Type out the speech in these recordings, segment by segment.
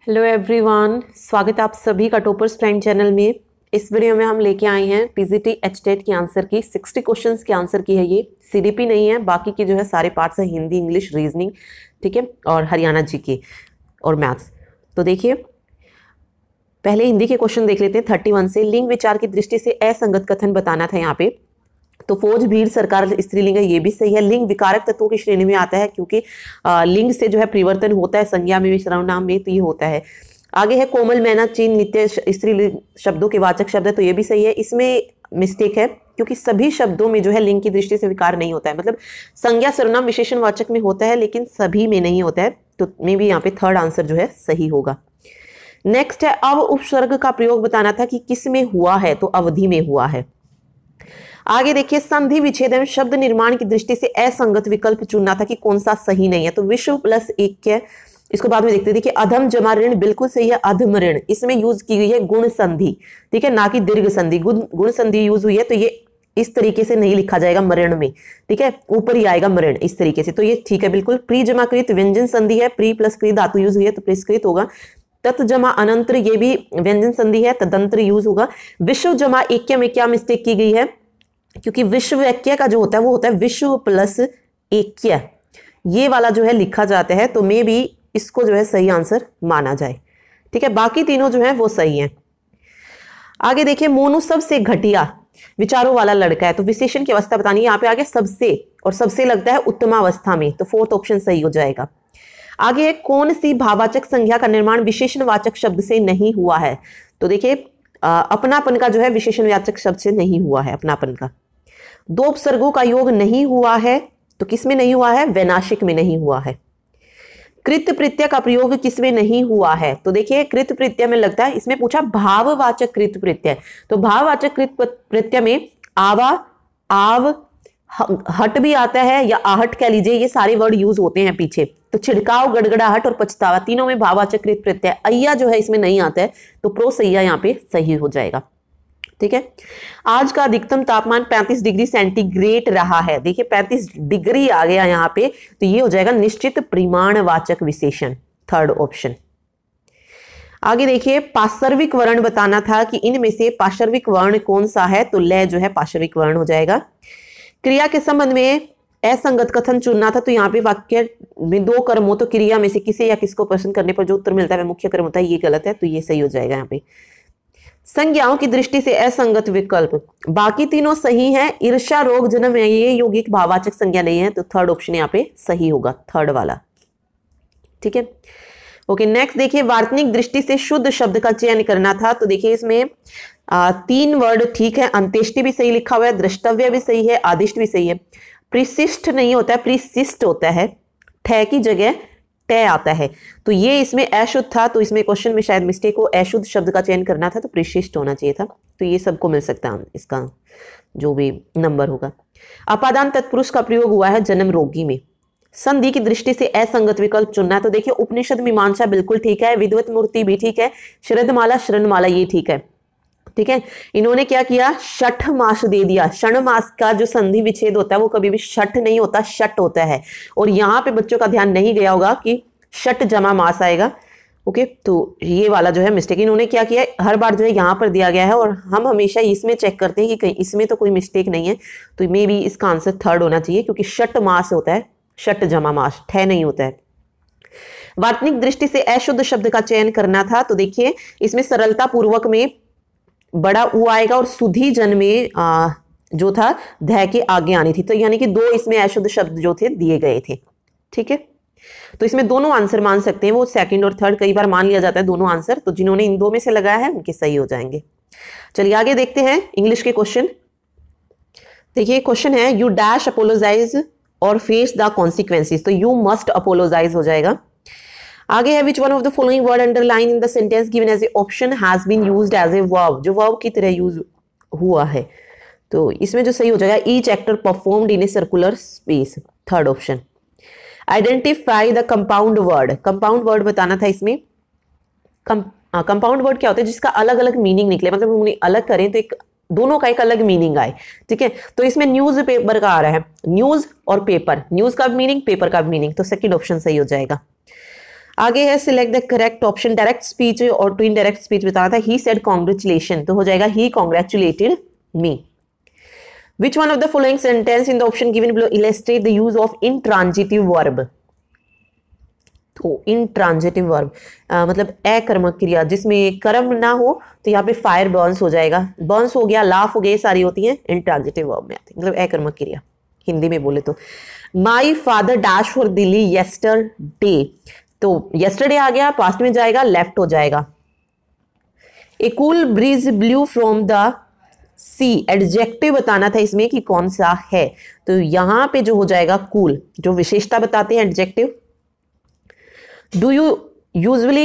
Hello everyone, स्वागत है आप सभी का टॉपर्स प्राइम चैनल में। इस वीडियो में हम लेके आए हैं पीजीटी एचटेट की आंसर की 60 क्वेश्चंस के आंसर की है। ये सीडीपी नहीं है, बाकी की जो है सारे पार्ट्स है, हिंदी, इंग्लिश, रीजनिंग, ठीक है, और हरियाणा जीके और मैथ्स। तो देखिए, पहले हिंदी के क्वेश्चन देख लेते हैं 31 से। लिंग विचार की दृष्टि से असंगत कथन बताना था यहाँ पे। तो फौज, भीड़, सरकार स्त्रीलिंग है, ये भी सही है। लिंग विकारक तत्वों की श्रेणी में आता है क्योंकि लिंग से जो है परिवर्तन होता है, संज्ञा में भी, सर्वनाम में, तो ये होता है। आगे है कोमल, मैना, चीन, नित्य स्त्रीलिंग शब्दों के वाचक शब्द है, तो ये भी सही है। इसमें मिस्टेक है क्योंकि सभी शब्दों में जो है लिंग की दृष्टि से विकार नहीं होता है, मतलब संज्ञा, सर्वनाम, विशेषण, वाचक में होता है लेकिन सभी में नहीं होता है। तो मे भी यहाँ पे थर्ड आंसर जो है सही होगा। नेक्स्ट है अव उपसर्ग का प्रयोग बताना था कि किस में हुआ है, तो अवधि में हुआ है। आगे देखिए, संधि विच्छेद एवं शब्द निर्माण की दृष्टि से असंगत विकल्प चुनना था कि कौन सा सही नहीं है, तो विश्व प्लस एक है। इसको बाद में देखते हैं। देखिए, अधम जमा ऋण बिल्कुल सही है। अधम ऋण, इसमें यूज की गई है गुण संधि, ठीक है, ना कि दीर्घ संधि। गुण संधि यूज हुई है, तो ये इस तरीके से नहीं लिखा जाएगा मरण में, ठीक है, ऊपर ही आएगा मरण इस तरीके से, तो ये ठीक है बिल्कुल। प्री जमा कृत व्यंजन संधि है, प्री प्लस कृत धातु यूज हुई है तो प्रिस्कृत होगा। तत् जमा अनंतर, ये भी व्यंजन संधि है, तदंतर यूज होगा। विश्व जमा ऐक्य में क्या मिस्टेक की गई है, क्योंकि विश्व ऐक्य का जो होता है वो होता है विश्व प्लस ऐक्य, ये वाला जो है लिखा जाता है, तो मे भी इसको जो है सही आंसर माना जाए, ठीक है। बाकी तीनों जो है वो सही है। आगे देखिए, मोनू सबसे घटिया विचारों वाला लड़का है, तो विशेषण की अवस्था बतानी है। यहाँ पे आगे सबसे, और सबसे लगता है उत्तमावस्था में, तो फोर्थ ऑप्शन सही हो जाएगा। आगे है कौन सी भाववाचक संज्ञा का निर्माण विशेषणवाचक शब्द से नहीं हुआ है, तो देखिए अपनापन का जो है विशेषणवाचक शब्द से नहीं हुआ है, अपनापन का। दो उपसर्गों का योग नहीं हुआ है, तो किस में नहीं हुआ है, वैनाशिक में नहीं हुआ है। कृत प्रत्यय का प्रयोग किस में नहीं हुआ है, तो देखिए कृत प्रत्यय में लगता है, इसमें पूछा भाववाचक कृत प्रत्यय, तो भाववाचक कृत प्रत्यय में आवा, आव, हट भी आता है, या आहट कह लीजिए, ये सारे वर्ड यूज होते हैं पीछे। तो छिड़काव, गड़गड़ाहट और पछतावा, तीनों में भाववाचक कृत प्रत्यय। अय्या जो है इसमें नहीं आता है, तो प्रोसैया यहाँ पे सही हो जाएगा, ठीक है। आज का अधिकतम तापमान 35 डिग्री सेंटीग्रेड रहा है, देखिए 35 डिग्री आ गया यहाँ पे, तो ये हो जाएगा निश्चित परिमाणवाचक विशेषण, थर्ड ऑप्शन। आगे देखिए, पार्श्विक वर्ण बताना था कि इनमें से पार्श्विक वर्ण कौन सा है, तो लय जो है पार्श्विक वर्ण हो जाएगा। क्रिया के संबंध में असंगत कथन चुनना था, तो यहाँ पे वाक्य में दो कर्म हो तो क्रिया में से किसे या किसको प्रश्न करने पर जो उत्तर मिलता है वह मुख्य कर्म होता है, ये गलत है, तो ये सही हो जाएगा यहाँ पे। संज्ञाओं की दृष्टि से असंगत विकल्प, बाकी तीनों सही हैं। ईर्ष्या, रोग, जन्म, ये यौगिक भाववाचक संज्ञा नहीं है, तो थर्ड ऑप्शन यहाँ पे सही होगा, थर्ड वाला, ठीक है। ओके, नेक्स्ट देखिए, वार्तनिक दृष्टि से शुद्ध शब्द का चयन करना था, तो देखिए इसमें तीन वर्ड ठीक है। अंत्येष्टि भी सही लिखा हुआ है, द्रष्टव्य भी सही है, आदिष्ट भी सही है। प्रिशिष्ट नहीं होता है, प्रिशिष्ट होता है, ठे की जगह टे आता है, तो ये इसमें अशुद्ध था, तो इसमें क्वेश्चन में शायद मिस्टेक हो, अशुद्ध शब्द का चयन करना था, तो प्रिशिष्ट होना चाहिए था, तो ये सबको मिल सकता है इसका जो भी नंबर होगा। अपादान तत्पुरुष का प्रयोग हुआ है जन्म रोगी में। संधि की दृष्टि से असंगत विकल्प चुनना है, तो देखिए उपनिषद मीमांसा बिल्कुल ठीक है, विद्वत मूर्ति भी ठीक है, शरदमाला, शरणमाला ये ठीक है, ठीक है। इन्होंने क्या किया, षठ मास दे दिया। षण मास का जो संधि विच्छेद होता है वो कभी भी षठ नहीं होता, षट होता है, और यहाँ पे बच्चों का ध्यान नहीं गया होगा कि षट जमा मास आएगा, ओके, तो ये वाला जो है मिस्टेक इन्होंने क्या किया, हर बार जो है यहाँ पर दिया गया है, और हम हमेशा इसमें चेक करते हैं कि कहीं इसमें तो कोई मिस्टेक नहीं है, तो मे बी इसका आंसर थर्ड होना चाहिए, क्योंकि षट मास होता है, षट जमा मास, ठे नहीं होता है। वार्तनिक दृष्टि से अशुद्ध शब्द का चयन करना था, तो देखिए इसमें सरलता पूर्वक में बड़ा ऊ आएगा, और सुधी जन में जो था ध के आगे आनी थी, तो यानी कि दो इसमें अशुद्ध शब्द जो थे दिए गए थे, ठीक है। तो इसमें दोनों आंसर मान सकते हैं, वो सेकंड और थर्ड कई बार मान लिया जाता है दोनों आंसर, तो जिन्होंने इन दो में से लगाया है उनके सही हो जाएंगे। चलिए आगे देखते हैं इंग्लिश के क्वेश्चन। देखिए क्वेश्चन है, यू डैश अपोलोजाइज और फेस द कॉन्सिक्वेंसेस, तो यू मस्ट अपोलोजाइज हो जाएगा। आगे है, which one of the following word underline in the sentence given as a option has been used as a verb, जो verb की तरह यूज हुआ है, तो इसमें जो सही हो जाएगा, each actor performed in a circular space, third option. Identify the compound word, compound word बताना था इसमें। कंपाउंड वर्ड क्या होता है, जिसका अलग अलग मीनिंग निकले, मतलब हम उन्हें अलग करें तो एक दोनों का एक अलग मीनिंग आए, ठीक है। तो इसमें न्यूज पेपर का आ रहा है, न्यूज और पेपर, न्यूज का मीनिंग, पेपर का मीनिंग, तो सेकंड ऑप्शन सही हो जाएगा। आगे है select the correct option, direct speech और टू इनडायरेक्ट स्पीच बताना था। ही सेड कॉन्ग्रेचुलेशन, तो हो जाएगा he congratulated me. Which one of the following sentence in the option given below illustrate the use of intransitive verb. तो intransitive verb मतलब अकर्मक क्रिया जिसमें कर्म ना हो, तो यहाँ पे फायर बर्न्स हो जाएगा, बर्न्स हो गया, लाफ हो गया, सारी होती हैं इंट्रांजिटिव वर्ब में आती है, मतलब अकर्मक क्रिया हिंदी में बोले तो। My father dash for Delhi yesterday, तो येस्टरडे आ गया, पास्ट में जाएगा, लेफ्ट हो जाएगा। A cool breeze blew from the sea, adjective बताना था इसमें कि कौन सा है, तो यहां पे जो हो जाएगा कूल, जो विशेषता बताते हैं adjective. Do you usually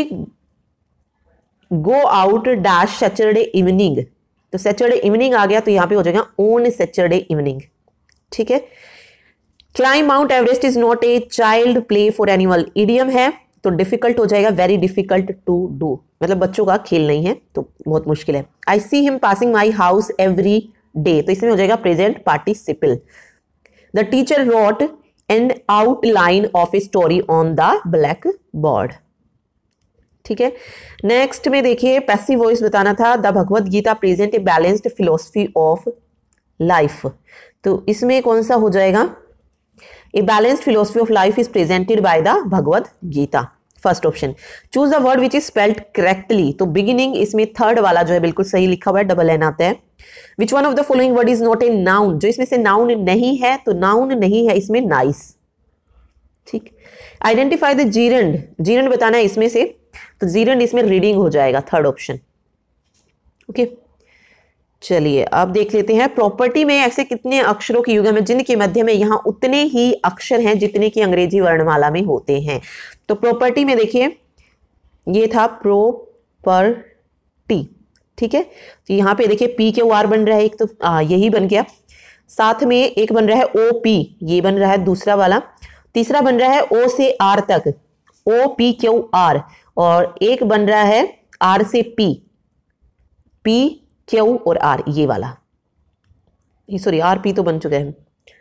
go out dash Saturday evening, तो सैटरडे इवनिंग आ गया, तो यहां पे हो जाएगा ऑन सैटरडे इवनिंग, ठीक है। Climb Mount Everest is not a child play for animal, idiom है तो डिफिकल्ट हो जाएगा, वेरी डिफिकल्ट टू डू, मतलब बच्चों का खेल नहीं है तो बहुत मुश्किल है। I see him passing my house every day, तो इसमें हो जाएगा present participle. The teacher wrote an outline of a story on the blackboard, ठीक है। नेक्स्ट में देखिए पैसिव वॉइस बताना था। The Bhagavad Gita present a balanced philosophy of life, तो इसमें कौन सा हो जाएगा, a balanced philosophy of life is presented by the Bhagavad Gita, first option. Choose the word which is spelled correctly, तो बिगिनिंग इसमें थर्ड वाला जो है बिल्कुल सही लिखा हुआ है, डबल एन आता है। Which one of the following word is not a noun, जो इसमें से नाउन नहीं है, तो नाउन नहीं है इसमें नाइस, ठीक। आइडेंटिफाई द जीरंड, जीरंड बताना है इसमें से, तो जीरंड इसमें रीडिंग हो जाएगा, थर्ड ऑप्शन, ओके। चलिए अब देख लेते हैं प्रॉपर्टी में ऐसे कितने अक्षरों की युग्म है जिनके मध्य में यहाँ उतने ही अक्षर हैं जितने की अंग्रेजी वर्णमाला में होते हैं। तो प्रॉपर्टी में देखिए ये था प्रॉपर्टी, ठीक है। तो यहाँ पे देखिए पी के आर बन रहा है एक, तो यही बन गया, साथ में एक बन रहा है ओ पी, ये बन रहा है दूसरा वाला, तीसरा बन रहा है ओ से आर तक, ओ पी क्यू आर, और एक बन रहा है आर से पी, पी क्यू और आर, ये वाला, ये सॉरी आर पी तो बन चुका है,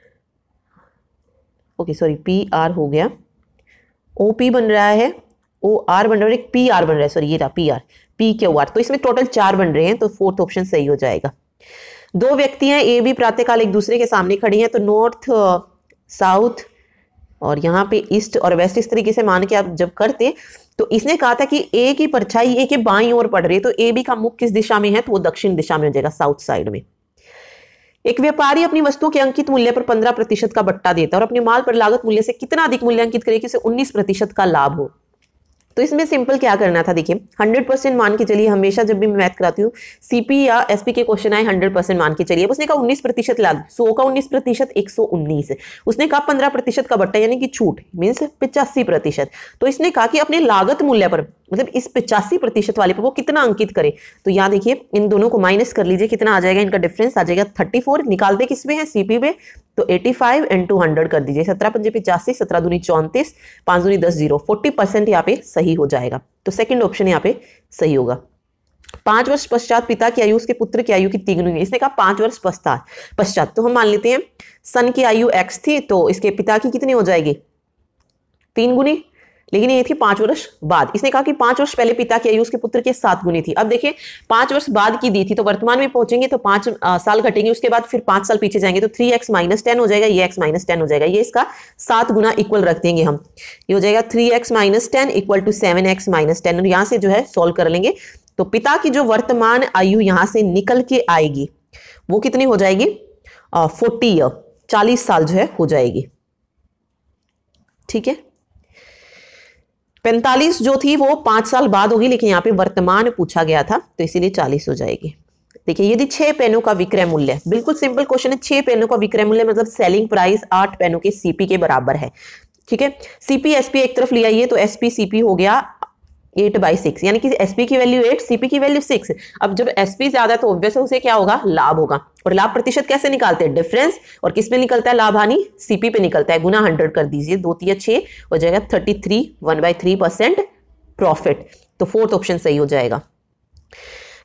ओके सॉरी पी आर हो गया, ओ पी बन रहा है, ओ आर बन रहा है, एक पी आर बन रहा है, सॉरी ये रहा P R, P Q R, तो इसमें टोटल 4 बन रहे हैं, तो फोर्थ ऑप्शन सही हो जाएगा। दो व्यक्ति हैं ए बी प्रातःकाल एक दूसरे के सामने खड़ी हैं, तो नॉर्थ साउथ और यहाँ पे ईस्ट और वेस्ट, इस तरीके से मान के आप जब करते, तो इसने कहा था कि ए की परछाई ए के बाईं ओर पड़ रही है, तो ए बी का मुख किस दिशा में है, तो वो दक्षिण दिशा में हो जाएगा, साउथ साइड में। एक व्यापारी अपनी वस्तुओं के अंकित मूल्य पर 15% का बट्टा देता है और अपने माल पर लागत मूल्य से कितना अधिक मूल्य अंकित करे कि उसे 19% का लाभ हो। तो इसमें सिंपल क्या करना था, देखिए 100% मान के चलिए, हमेशा जब भी मैं मैथ कराती हूँ सीपी या एसपी के क्वेश्चन आए 100% मान के चलिए। उसने कहा 19% लाभ, 100 का 19% 119, उसने कहा 15% का बट्टा यानी कि छूट मीन्स 85%। तो इसने कहा कि अपने लागत मूल्य पर मतलब इस 85% वाले पर वो कितना अंकित करे। तो यहाँ देखिए इन दोनों को माइनस कर लीजिए, कितना आ जाएगा, इनका डिफरेंस आ जाएगा 34, निकालते किस में है सीपी में, तो 85 into 100 कर दीजिए, 17 पंजे 85, 17 दूनी 34, 5 दूनी 10, 0, 40% यहाँ पे सही हो जाएगा। तो सेकंड ऑप्शन यहाँ पे सही होगा। 5 वर्ष पश्चात पिता की आयु उसके पुत्र की आयु की 3 गुनी, इसने कहा 5 वर्ष पश्चात, तो हम मान लेते हैं सन की आयु x थी, तो इसके पिता की कितनी हो जाएगी 3 गुनी, लेकिन ये थी 5 वर्ष बाद। इसने कहा कि 5 वर्ष पहले पिता की आयु उसके पुत्र के 7 गुनी थी। अब देखिए 5 वर्ष बाद की दी थी, तो वर्तमान में पहुंचेंगे तो 5 साल घटेंगे, उसके बाद फिर 5 साल पीछे जाएंगे तो 3x - 10 हो जाएगा, ये x - 10 हो जाएगा, ये इसका 7 गुना इक्वल रख देंगे हम, ये हो जाएगा 3x - 10 इक्वल टू 7x - 10, और यहाँ से जो है सॉल्व कर लेंगे। तो पिता की जो वर्तमान आयु यहाँ से निकल के आएगी वो कितनी हो जाएगी 40 ईयर, 40 साल जो है हो जाएगी, ठीक है। 45 जो थी वो 5 साल बाद होगी, लेकिन यहाँ पे वर्तमान पूछा गया था तो इसीलिए 40 हो जाएगी। देखिए यदि 6 पेनों का विक्रय मूल्य, बिल्कुल सिंपल क्वेश्चन है, 6 पेनों का विक्रय मूल्य मतलब सेलिंग प्राइस 8 पेनों के सीपी के बराबर है, ठीक है। सीपी एसपी एक तरफ ले आइए तो एसपी सीपी हो गया 8/6, यानी कि एसपी की वैल्यू 8, सीपी की वैल्यू 6। अब जब एसपी ज्यादा है तो ऑब्वियस उसे क्या होगा, लाभ होगा। और लाभ प्रतिशत कैसे निकालते हैं, डिफरेंस, और किस पे निकलता है लाभ हानि, सीपी पे निकलता है, गुना 100 कर दीजिए, 2 × 6 हो जाएगा 33, 1/3% प्रॉफिट। तो फोर्थ ऑप्शन सही हो जाएगा।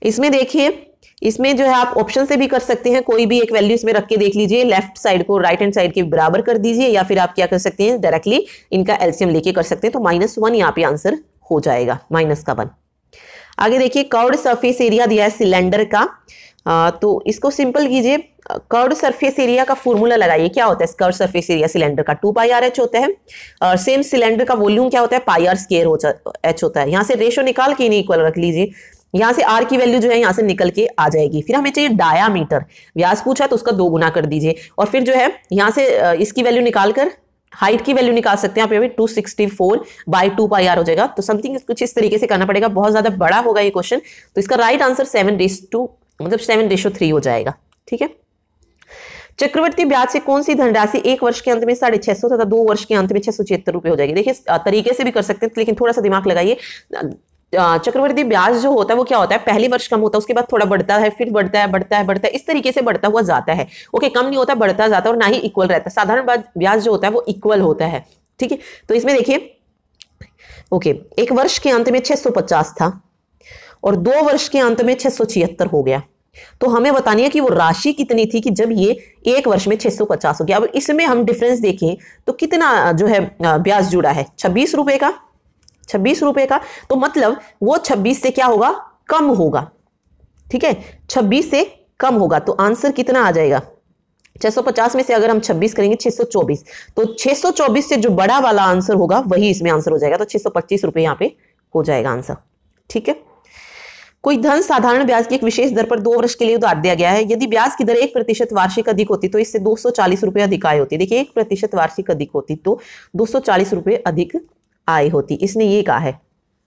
इसमें देखिए, इसमें जो है आप ऑप्शन से भी कर सकते हैं, कोई भी एक वैल्यू इसमें रख के देख लीजिए, लेफ्ट साइड को राइट हैंड साइड के बराबर कर दीजिए, या फिर आप क्या कर सकते हैं डायरेक्टली इनका एलसीएम लेके कर सकते हैं। तो -1 यहाँ पे आंसर हो जाएगा, -1। आगे देखिए, कर्व्ड सरफेस एरिया दिया है सिलेंडर का, तो इसको सिंपल कीजिए। कर्व्ड सरफेस एरिया का फॉर्मूला लगाइए, क्या होता है कर्व्ड सरफेस एरिया सिलेंडर का, 2πr/h होता है। और सेम सिलेंडर का वॉल्यूम क्या होता है, πr² होता है। यहाँ से रेशो निकाल के इन्हें इक्वल रख लीजिए, यहाँ से r की वैल्यू जो है यहाँ से निकल के आ जाएगी। फिर हमें चाहिए डायामीटर, व्यास पूछा तो उसका 2 गुना कर दीजिए, और फिर जो है यहाँ से इसकी वैल्यू निकालकर हाइट की वैल्यू निकाल सकते हैं आप, 264/2πr हो जाएगा। तो समथिंग कुछ इस तरीके से करना पड़ेगा, बहुत ज्यादा बड़ा होगा ये क्वेश्चन। तो इसका राइट आंसर 7:3 हो जाएगा। ठीक है, चक्रवर्ती ब्याज से कौन सी धनराशि 1 वर्ष के अंत में 650 तथा 2 वर्ष के अंत में 676 रुपए हो जाएगी। देखिए तरीके से भी कर सकते हैं, लेकिन थोड़ा सा दिमाग लगाइए। चक्रवर्ती ब्याज जो होता है वो क्या होता है, पहले वर्ष कम होता है, उसके बाद थोड़ा बढ़ता है, फिर बढ़ता है, इस तरीके से बढ़ता हुआ जाता है। ओके, कम नहीं होता, बढ़ता जाता है, और ना ही इक्वल रहता है। साधारण ब्याज जो होता है वो इक्वल होता है। ठीक है, तो इसमें देखिए, ओके, 1 वर्ष के अंत में 650 था और 2 वर्ष के अंत में 676 हो गया। तो हमें बतानी है कि वो राशि कितनी थी कि जब ये 1 वर्ष में 650 हो गया। अब इसमें हम डिफरेंस देखें तो कितना जो है ब्याज जुड़ा है, 26 रुपए का, 26 रुपए का। तो मतलब वो 26 से क्या होगा, कम होगा। ठीक है, 26 से कम होगा। तो आंसर कितना आ जाएगा, 650 में से अगर हम 26 करेंगे 624, तो 624 से जो बड़ा वाला आंसर होगा वही इसमें आंसर हो जाएगा। तो 625 रुपए यहाँ पे हो जाएगा आंसर। ठीक है, कोई धन साधारण ब्याज की एक विशेष दर पर 2 वर्ष के लिए उधार दिया गया है। यदि ब्याज की दर 1% वार्षिक अधिक होती तो इससे 240 रुपए अधिक आय होती। देखिए 1% वार्षिक अधिक होती तो 240 रुपए अधिक आय होती, इसने ये कहा है।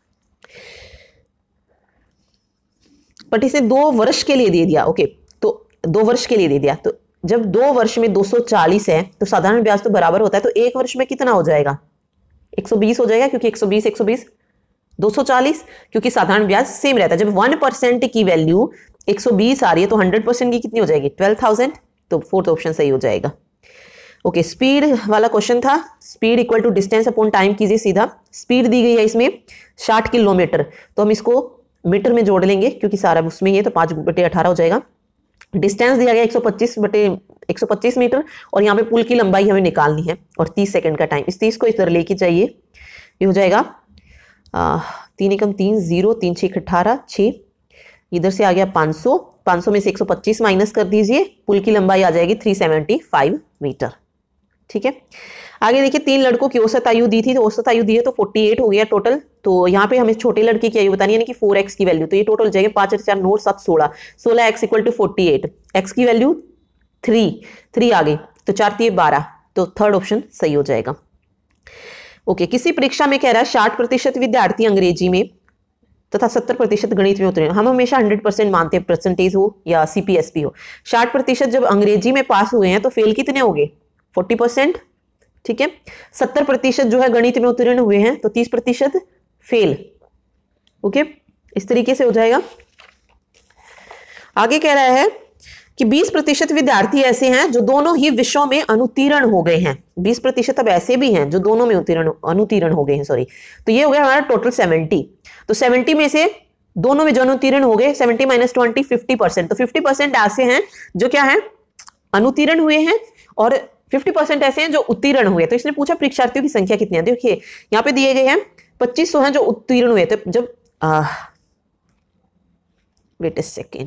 बट इसे 2 वर्ष के लिए दे दिया। ओके, तो 2 वर्ष के लिए दे दिया, तो जब 2 वर्ष में 240 है तो साधारण ब्याज तो बराबर होता है, तो 1 वर्ष में कितना हो जाएगा, 120 हो जाएगा, क्योंकि 120 240, क्योंकि साधारण ब्याज सेम रहता है। जब 1% की वैल्यू 120 आ रही है तो 100% की कितनी हो जाएगी, 12,000। तो 4th ऑप्शन सही हो जाएगा। ओके, स्पीड वाला क्वेश्चन था, speed equal to distance upon time कीजिए सीधा। स्पीड दी गई है इसमें 60 किलोमीटर, तो हम इसको मीटर में जोड़ लेंगे क्योंकि सारा उसमें ही है, तो 5/18 हो जाएगा। डिस्टेंस दिया गया 125 मीटर, और यहाँ पे पुल की लंबाई हमें निकालनी है, और 30 सेकंड का टाइम। इस 30 को इधर लेके जाइए, ये हो जाएगा 3 एकम 3 0 3 6 18 6, इधर से आ गया 500 में से 125 माइनस कर दीजिए, पुल की लंबाई आ जाएगी 375 मीटर। ठीक है, आगे देखिए 3 लड़कों की औसत आयु दी थी, तो औसत आयु दी है तो 48 हो गया टोटल। तो यहाँ पे हमें छोटे लड़के की आयु बतानी है, यानी कि 4x की वैल्यू, तो ये टोटल हो जाएगा 5 4 9 7 16, 16x इक्वल टू 48, x की वैल्यू 3 आ गई, तो 4 3 12, तो 3rd ऑप्शन सही हो जाएगा। ओके, किसी परीक्षा में कह रहा है 60% विद्यार्थी अंग्रेजी में तथा 70% गणित में उत्तीर्ण। हम हमेशा 100% मानते हैं, परसेंटेज हो या CPSP हो। 60% जब अंग्रेजी में पास हुए हैं तो फेल कितने हो गए, 40%। ठीक है, 70% जो है गणित में उत्तीर्ण हुए हैं तो 30% फेल। ओके, इस तरीके से हो जाएगा। आगे कह रहा है कि 20% विद्यार्थी ऐसे हैं जो दोनों ही विषयों में अनुत्तीर्ण हो गए हैं। 20% अब ऐसे भी हैं जो दोनों में अनुत्तीर्ण हो गए हैं, सॉरी। तो ये हो गया हमारा टोटल 70। तो 70 में से दोनों में जो अनुत्तीर्ण हो गए, 70 - 20 50%। तो 50% ऐसे हैं जो क्या है, अनुत्तीर्ण हुए हैं, और 50% ऐसे हैं जो उत्तीर्ण हुए। तो इसने पूछा परीक्षार्थियों की संख्या कितनी है। देखिए यहाँ पे दिए गए हैं 2500 हैं जो उत्तीर्ण हुए थे। जब वेट अ सेकेंड,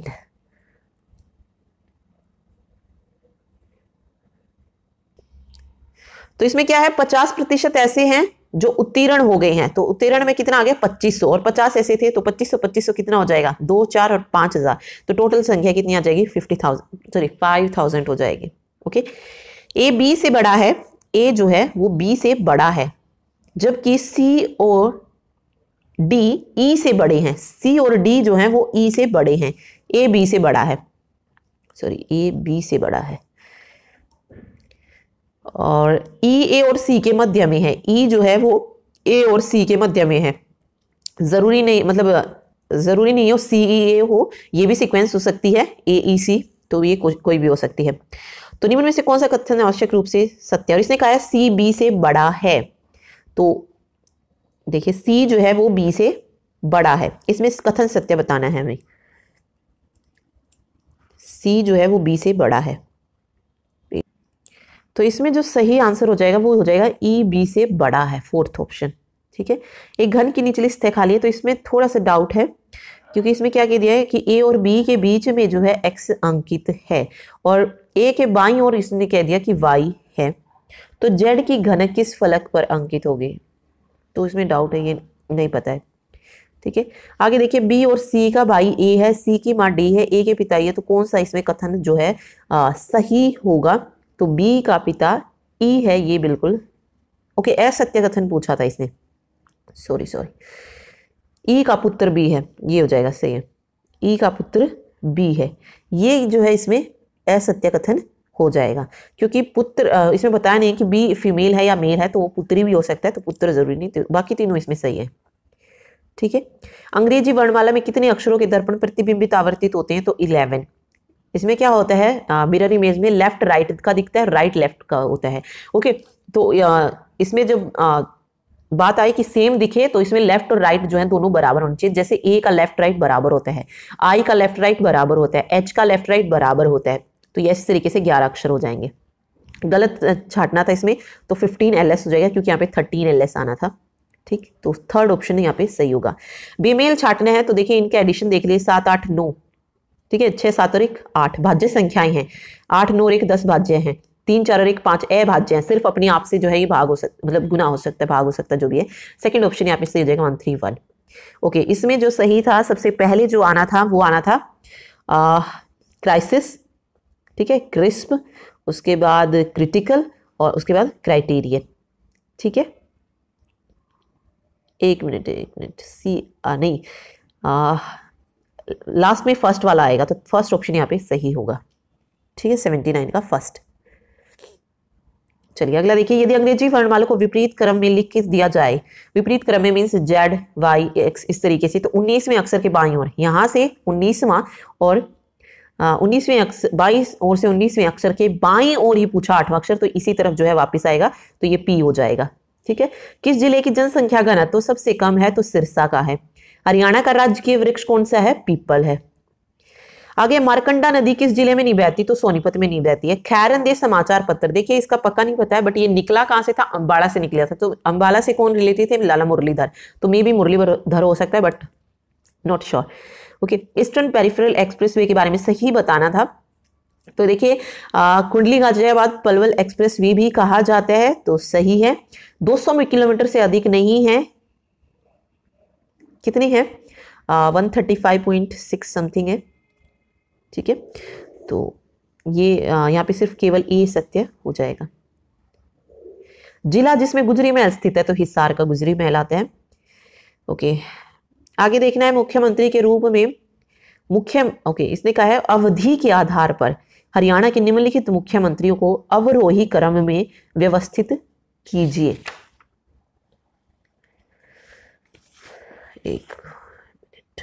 तो इसमें क्या है, 50% ऐसे हैं जो उत्तीर्ण हो गए हैं। तो उत्तीर्ण में कितना आ गया, 2500, और 50 ऐसे थे तो 2500 कितना हो जाएगा, 2 4 और 5000, तो टोटल संख्या कितनी आ जाएगी, 5000 हो जाएगी। ओके, ए बी से बड़ा है, ए जो है वो बी से बड़ा है, जबकि सी और डी ई से बड़े हैं। सी और डी जो है वो ई से बड़े हैं, ए बी से बड़ा है, सॉरी ए बी से बड़ा है, और ई ए और सी के मध्य में है। ई जो है वो ए और सी के मध्य में है, जरूरी नहीं, मतलब जरूरी नहीं हो सी ई ए हो, ये भी सीक्वेंस हो सकती है ए ई सी, तो ये कोई भी हो सकती है। तो निम्न में से कौन सा कथन आवश्यक रूप से सत्य है, और इसने कहा है सी बी से बड़ा है। तो देखिए सी जो है वो बी से बड़ा है, इसमें कथन सत्य बताना है हमें। सी जो है वो बी से बड़ा है। तो इसमें जो सही आंसर हो जाएगा वो हो जाएगा ई बी से बड़ा है, फोर्थ ऑप्शन। ठीक है, एक घन की निचली सतह खाली है, तो इसमें थोड़ा सा डाउट है क्योंकि इसमें क्या कह दिया है कि ए और बी के बीच में जो है एक्स अंकित है और ए के बाईं ओर इसने कह दिया कि वाई है, तो जेड की घनक किस फलक पर अंकित होगी, तो इसमें डाउट है, ये नहीं पता है। ठीक है, आगे देखिए बी और सी का भाई ए है, सी की माँ डी है, ए के पिता है, तो कौन सा इसमें कथन जो है सही होगा, तो बी का पिता ई है, ये बिल्कुल ओके। असत्य कथन पूछा था इसने, सॉरी ई का पुत्र बी है, ये हो जाएगा सही है, ई का पुत्र बी है, ये जो है इसमें असत्य कथन हो जाएगा क्योंकि पुत्र इसमें बताया नहीं है कि बी फीमेल है या मेल है, तो वो पुत्री भी हो सकता है, तो पुत्र जरूरी नहीं, तो बाकी तीनों इसमें सही है। ठीक है, अंग्रेजी वर्णमाला में कितने अक्षरों के दर्पण प्रतिबिंबित आवर्तित होते हैं, तो 11। इसमें क्या होता है मिरर इमेज में लेफ्ट राइट का दिखता है, राइट लेफ्ट का होता है। ओके, तो इसमें जब बात आई कि सेम दिखे तो इसमें लेफ्ट और राइट जो है दोनों बराबर होने चाहिए, जैसे ए का लेफ्ट राइट बराबर होता है, आई का लेफ्ट राइट बराबर होता है, एच का लेफ्ट राइट बराबर होता है, तो ये इस तरीके से 11 अक्षर हो जाएंगे। गलत छाटना था इसमें, तो 15 LS हो जाएगा क्योंकि यहाँ पे 13 LS आना था। ठीक, तो थर्ड ऑप्शन यहाँ पे सही होगा। बेमेल छाटने हैं तो देखिए इनके एडिशन देख लिए, 7 8 9, ठीक है, 6 7 और 1 8 भाज्य संख्याएं हैं, 8 9 और 1 10 भाज्य हैं, 3 4 और 1 5 अभाज्य हैं, सिर्फ अपने आप से जो है ये भाग हो सकता, मतलब गुना हो सकता है, भाग हो सकता है, जो भी है। सेकंड ऑप्शन यहाँ पे सही हो जाएगा 131। ओके, इसमें जो सही था सबसे पहले जो आना था वो आना था क्राइसिस, ठीक है, क्रिस्प, उसके बाद क्रिटिकल और उसके बाद क्राइटेरियन। ठीक है, एक मिनट सी नहीं, लास्ट में फर्स्ट वाला आएगा, तो फर्स्ट ऑप्शन यहाँ पे सही होगा। ठीक है, 79 का फर्स्ट। चलिए अगला देखिए, यदि अंग्रेजी वर्णमाला को विपरीत क्रम में लिख के दिया जाए, विपरीत क्रम में मीन्स जेड वाई एक्स इस तरीके से, तो 19वें अक्षर के बाईं ओर, यहाँ से 19वां और 19वें अक्षर 22 ओर से 19वें अक्षर के बाईं ओर ही पूछा 8वां अक्षर, तो इसी तरफ जो है वापस आएगा, तो ये पी हो जाएगा। ठीक है, किस जिले की जनसंख्या घनत्व तो सबसे कम है, तो सिरसा का है। हरियाणा का राजकीय वृक्ष कौन सा है, पीपल है। आगे मारकंडा नदी किस जिले में नहीं बहती, तो सोनीपत में नहीं बहती है। खैरन दे समाचार पत्र, देखिए इसका पक्का नहीं पता है, बट ये निकला कहां से था, अंबाला से निकला था, तो अंबाला से कौन रिलेटेड थे, लाला मुरलीधर, तो मे भी मुरलीधर हो सकता है, but not sure. Okay, eastern peripheral expressway के बारे में सही बताना था, तो देखिए कुंडली गाजियाबाद पलवल एक्सप्रेस वे भी कहा जाता है, तो सही है। 200 किलोमीटर से अधिक नहीं है, कितनी है 135.6 समथिंग है। ठीक है, तो ये यहाँ पे सिर्फ केवल ए सत्य हो जाएगा। जिला जिसमें गुजरी महल स्थित है, तो हिसार का गुजरी महल आता है। ओके, आगे देखना है मुख्यमंत्री के रूप में ओके, इसने कहा है अवधि के आधार पर हरियाणा के निम्नलिखित मुख्यमंत्रियों को अवरोही क्रम में व्यवस्थित कीजिए। एक मिनट,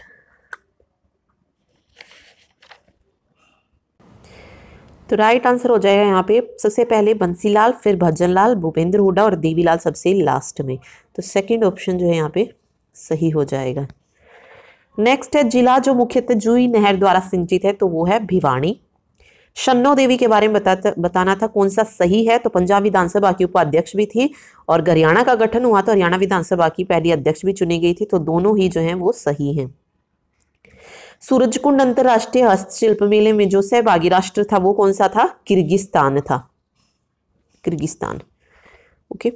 तो राइट आंसर हो जाएगा यहाँ पे सबसे पहले बंसीलाल, फिर भजनलाल, भूपेंद्र हुड्डा और देवीलाल सबसे लास्ट में, तो सेकंड ऑप्शन जो है यहाँ पे सही हो जाएगा। नेक्स्ट है जिला जो मुख्यतः जूही नहर द्वारा सिंचित है, तो वो है भिवानी। शन्नो देवी के बारे में बताना था कौन सा सही है, तो पंजाब विधानसभा की उपाध्यक्ष भी थी और हरियाणा का गठन हुआ तो हरियाणा विधानसभा की पहली अध्यक्ष भी चुनी गई थी, तो दोनों ही जो हैं वो सही हैं। सूरजकुंड अंतरराष्ट्रीय हस्तशिल्प मेले में जो सहभागी राष्ट्र था वो कौन सा था, किर्गिस्तान था, किर्गिस्तान। ओके,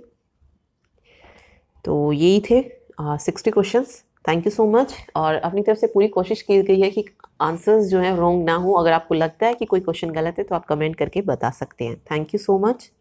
तो यही थे 60 questions. Thank you so much, और अपनी तरफ से पूरी कोशिश की गई है कि आंसर्स जो है रॉन्ग ना हो। अगर आपको लगता है कि कोई क्वेश्चन गलत है तो आप कमेंट करके बता सकते हैं। Thank you so much.